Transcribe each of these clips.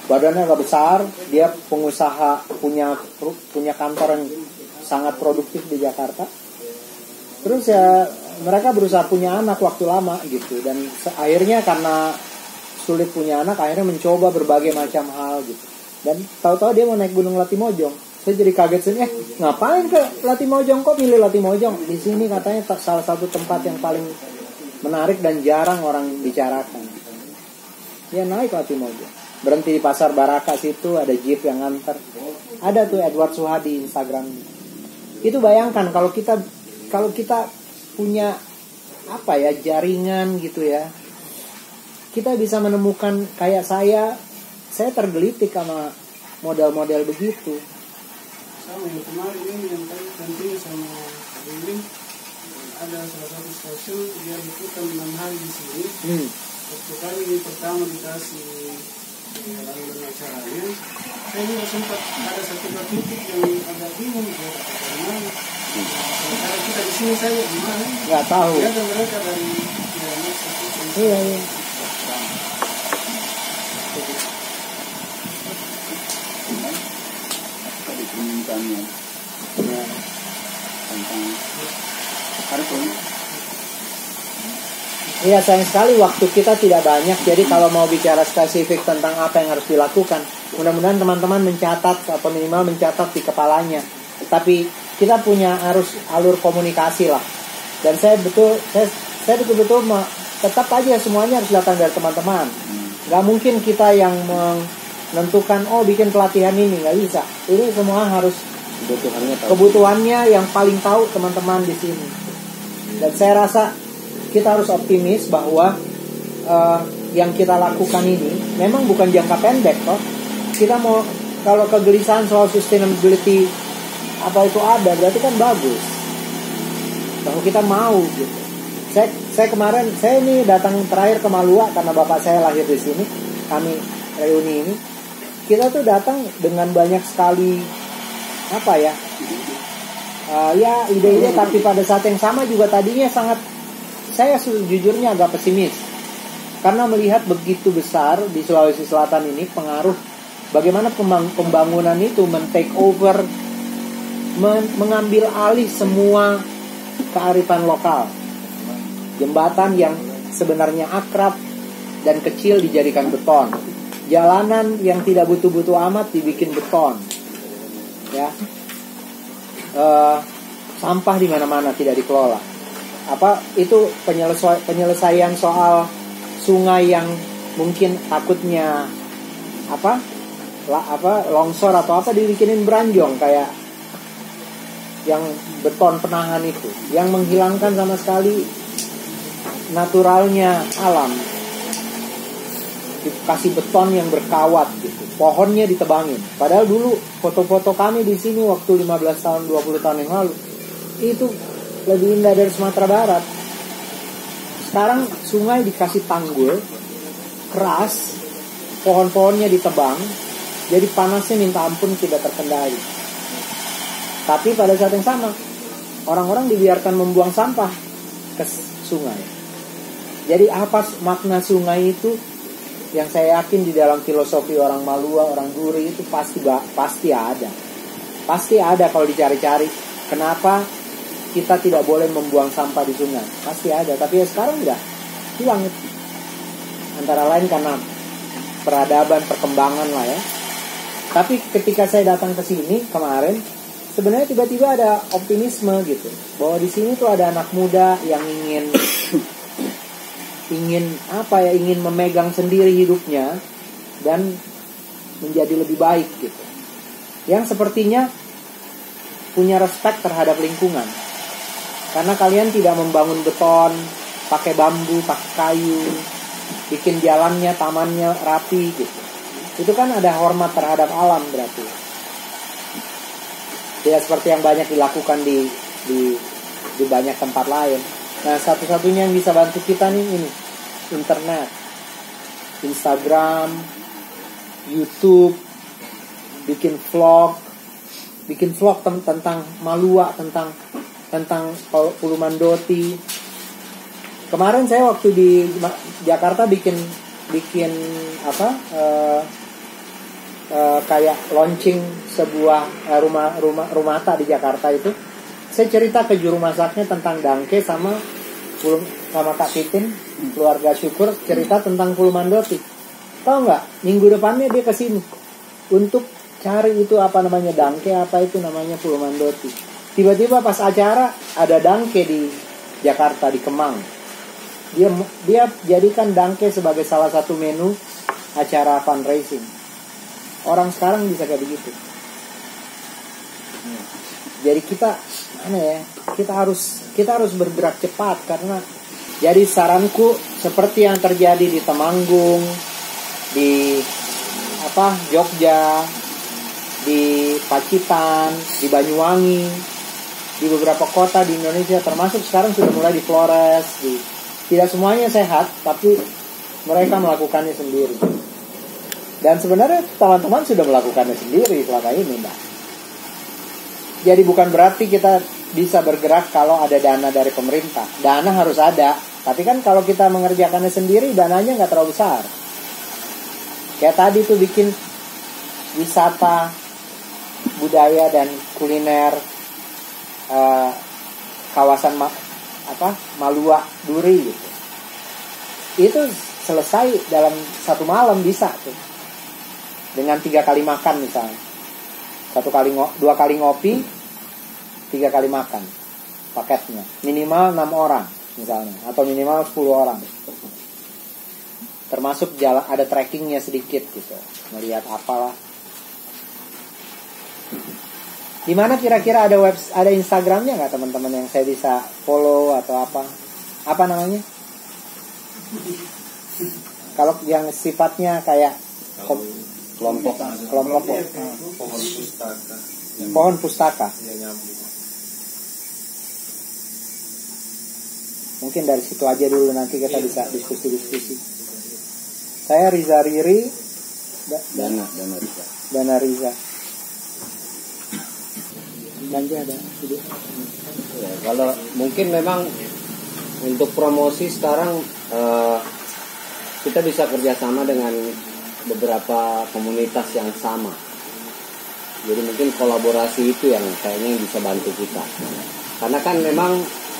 badannya agak besar, dia pengusaha, punya kantor yang sangat produktif di Jakarta. Terus ya mereka berusaha punya anak waktu lama gitu, dan akhirnya karena sulit punya anak, akhirnya mencoba berbagai macam hal gitu. Dan tahu-tahu dia mau naik Gunung Latimojong. Saya jadi kaget sih, ngapain ke Latimojong, kok milih Latimojong? Di sini katanya salah satu tempat yang paling menarik dan jarang orang bicarakan. Dia naik Latimojong, berhenti di Pasar Baraka situ, ada jeep yang nganter. Ada tuh Edward Suhadi Instagram. Itu bayangkan kalau kita punya jaringan gitu ya, kita bisa menemukan kayak saya tergelitik sama model-model begitu. Sama yang kemarin ini yang tadi nantinya sama Willy, ada salah satu stasiun dia liputan 6 hari di sini. Waktu kali ini pertama dikasih laluan acaranya, saya juga sempat ada satu titik yang agak bingung dia katakan mana. Sementara kita di sini saja gimana? Nggak tahu. Ya ada mereka dari Iya. Permintaannya tentang kartun. Iya, sayang sekali waktu kita tidak banyak. Jadi kalau mau bicara spesifik tentang apa yang harus dilakukan, mudah-mudahan teman-teman mencatat atau minimal mencatat di kepalanya. Tapi kita punya alur komunikasi lah. Dan saya betul-betul tetap aja semuanya harus datang dari teman-teman. Gak mungkin kita yang menentukan bikin pelatihan ini, nggak bisa. Ini semua harus kebutuhannya yang paling tahu teman-teman di sini. Dan saya rasa kita harus optimis bahwa yang kita lakukan ini memang bukan jangka pendek kok. Kita mau, kalau kegelisahan soal sustainability apa itu ada, berarti kan bagus. Kalau kita mau gitu. Saya kemarin, saya ini datang terakhir ke Malua karena bapak saya lahir di sini. Kami reuni ini, kita tuh datang dengan banyak sekali ide-ide, tapi pada saat yang sama juga tadinya saya sejujurnya agak pesimis karena melihat begitu besar di Sulawesi Selatan ini pengaruh bagaimana pembangunan itu men-take over, mengambil alih semua kearifan lokal. Jembatan yang sebenarnya akrab dan kecil dijadikan beton. Jalanan yang tidak butuh-butuh amat dibikin beton. Ya. Sampah di mana-mana tidak dikelola. Itu penyelesaian soal sungai yang mungkin takutnya longsor atau dibikinin beranjong kayak yang beton penahan itu, yang menghilangkan sama sekali naturalnya alam. Dikasih beton yang berkawat gitu, pohonnya ditebangin. Padahal dulu foto-foto kami di sini waktu 15 tahun 20 tahun yang lalu itu lebih indah dari Sumatera Barat. Sekarang sungai dikasih tanggul keras, pohon-pohonnya ditebang, jadi panasnya minta ampun tidak terkendali. Tapi pada saat yang sama orang-orang dibiarkan membuang sampah ke sungai. Jadi apa makna sungai itu? Yang saya yakin di dalam filosofi orang Malua, orang Duri itu pasti ada. Pasti ada kalau dicari-cari. Kenapa kita tidak boleh membuang sampah di sungai? Pasti ada. Tapi ya sekarang udah hilang itu. Antara lain karena peradaban, perkembangan lah ya. Tapi ketika saya datang ke sini kemarin, sebenarnya tiba-tiba ada optimisme gitu. Bahwa di sini tuh ada anak muda yang ingin memegang sendiri hidupnya dan menjadi lebih baik gitu. Yang sepertinya punya respect terhadap lingkungan. Karena kalian tidak membangun beton, pakai bambu, pakai kayu, bikin jalannya, tamannya rapi gitu. Itu kan ada hormat terhadap alam berarti. Tidak seperti yang banyak dilakukan di banyak tempat lain. Nah, satu-satunya yang bisa bantu kita nih ini internet, Instagram, YouTube, bikin vlog tentang Malua, tentang Pulau Mandoti. Kemarin saya waktu di Jakarta bikin kayak launching sebuah rumata di Jakarta itu, saya cerita ke juru masaknya tentang dangke sama Kak Titin, keluarga Syukur, cerita tentang Pulumandoti. Tahu nggak? Minggu depannya dia kesini untuk cari itu apa namanya dangke, apa itu namanya Pulumandoti. Tiba-tiba pas acara ada dangke di Jakarta, di Kemang. Dia jadikan dangke sebagai salah satu menu acara fundraising. Orang sekarang bisa kayak begitu. Jadi kita harus bergerak cepat, karena jadi saranku seperti yang terjadi di Temanggung, di Jogja, di Pacitan, di Banyuwangi, di beberapa kota di Indonesia, termasuk sekarang sudah mulai di Flores. Tidak semuanya sehat, tapi mereka melakukannya sendiri. Dan sebenarnya teman-teman sudah melakukannya sendiri selama ini, Mbak. Jadi bukan berarti kita bisa bergerak kalau ada dana dari pemerintah. Dana harus ada, tapi kan kalau kita mengerjakannya sendiri, dananya nggak terlalu besar. Kayak tadi tuh bikin wisata budaya dan kuliner kawasan Malua Duri gitu. Itu selesai dalam 1 malam bisa tuh. Dengan 3 kali makan misalnya. 2 kali ngopi, 3 kali makan paketnya. Minimal 6 orang misalnya, atau minimal 10 orang. Termasuk jalan, ada trackingnya sedikit gitu, melihat apalah. Di mana kira-kira ada Instagramnya nggak teman-teman yang saya bisa follow atau apa? Apa namanya? Kalau yang sifatnya kayak kelompok pohon pustaka. Mungkin dari situ aja dulu, nanti kita bisa diskusi. Saya Riza Riri, Dana Riza. Belanja ada video. Ya, kalau mungkin memang untuk promosi sekarang kita bisa kerjasama dengan beberapa komunitas yang sama. Jadi mungkin kolaborasi itu yang kayaknya yang bisa bantu kita. Karena kan memang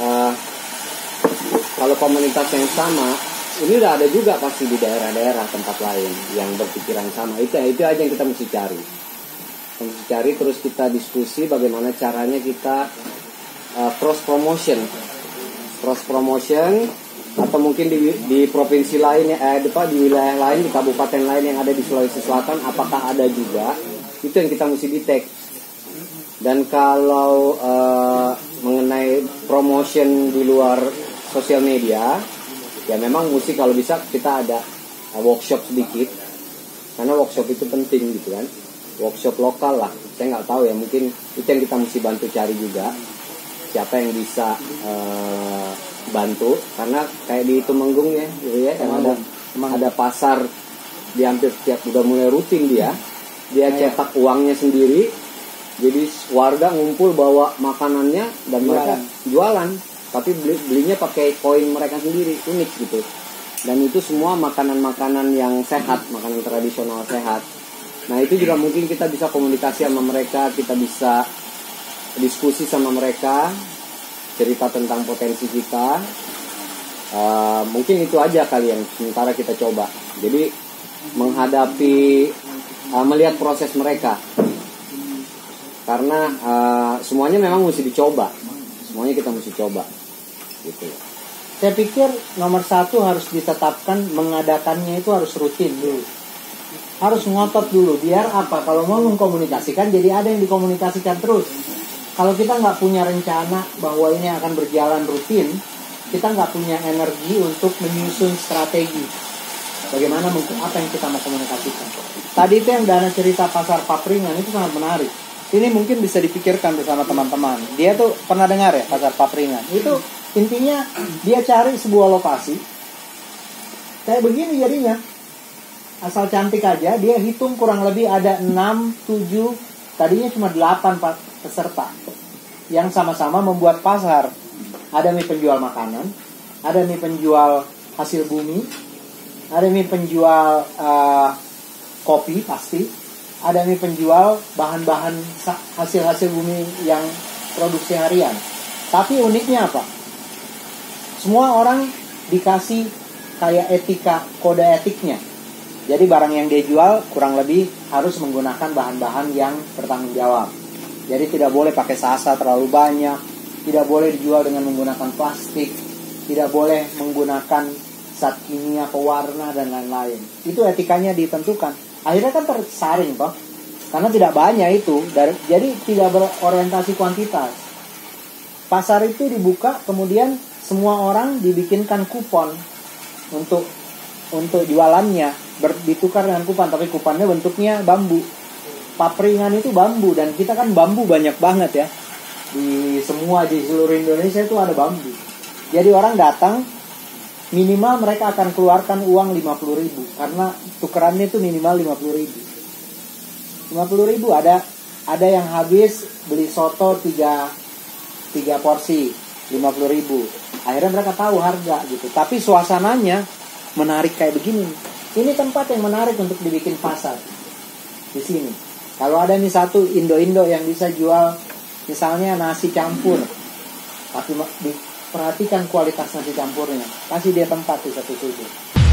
kalau komunitas yang sama, ini udah ada juga pasti di daerah-daerah tempat lain yang berpikiran sama. Itu aja yang kita mesti cari. Terus kita diskusi bagaimana caranya kita cross promotion atau mungkin di provinsi lain di wilayah lain, di kabupaten lain yang ada di Sulawesi Selatan, apakah ada juga, itu yang kita mesti detect. Dan kalau mengenai promotion di luar sosial media, ya memang mesti kalau bisa kita ada workshop sedikit, karena workshop itu penting gitu kan, workshop lokal lah. Saya nggak tahu ya, mungkin itu yang kita mesti bantu cari juga, siapa yang bisa bantu. Karena kayak di Temanggung ya, gitu ya, yang ada pasar di hampir setiap, udah mulai rutin dia cetak uangnya sendiri, jadi warga ngumpul bawa makanannya dan mereka jualan, tapi belinya pakai koin mereka sendiri, unik gitu. Dan itu semua makanan-makanan yang sehat, makanan tradisional sehat. Nah itu juga mungkin kita bisa komunikasi sama mereka, kita bisa diskusi sama mereka, cerita tentang potensi kita. Mungkin itu aja kali yang sementara kita coba. Jadi menghadapi melihat proses mereka, karena semuanya memang mesti dicoba, semuanya kita mesti coba gitu. Saya pikir nomor 1 harus ditetapkan, mengadakannya itu harus rutin dulu, harus ngotot dulu. Biar apa? Kalau mau mengkomunikasikan, jadi ada yang dikomunikasikan terus. Kalau kita nggak punya rencana bahwa ini akan berjalan rutin, kita nggak punya energi untuk menyusun strategi. Bagaimana apa yang kita mau komunikasikan. Tadi itu yang Dana cerita pasar papringan itu sangat menarik. Ini mungkin bisa dipikirkan bersama teman-teman. Dia tuh pernah dengar ya pasar papringan. Itu intinya dia cari sebuah lokasi kayak begini jadinya. Asal cantik aja, dia hitung kurang lebih ada 6, 7, tadinya cuma 8 peserta yang sama-sama membuat pasar. Ada nih penjual makanan, ada nih penjual hasil bumi, ada nih penjual kopi pasti, ada nih penjual bahan-bahan hasil-hasil bumi yang produksi harian. Tapi uniknya apa? Semua orang dikasih kayak etika, kode etiknya. Jadi barang yang dia jual kurang lebih harus menggunakan bahan-bahan yang bertanggung jawab. Jadi tidak boleh pakai sasa terlalu banyak, tidak boleh dijual dengan menggunakan plastik, tidak boleh menggunakan zat kimia, pewarna dan lain-lain. Itu etikanya ditentukan. Akhirnya kan tersaring toh, karena tidak banyak itu, jadi tidak berorientasi kuantitas. Pasar itu dibuka, kemudian semua orang dibikinkan kupon untuk jualannya, ditukar dengan kupon, tapi kuponnya bentuknya bambu. Papringan itu bambu, dan kita kan bambu banyak banget ya. Di seluruh Indonesia itu ada bambu. Jadi orang datang, minimal mereka akan keluarkan uang 50.000 karena tukerannya itu minimal 50.000. 50.000 ada yang habis beli soto 3 porsi 50.000. Akhirnya mereka tahu harga gitu. Tapi suasananya menarik kayak begini. Ini tempat yang menarik untuk dibikin pasar di sini. Kalau ada nih satu Indo yang bisa jual misalnya nasi campur, tapi perhatikan kualitas nasi campurnya, kasih dia tempat di satu sudut.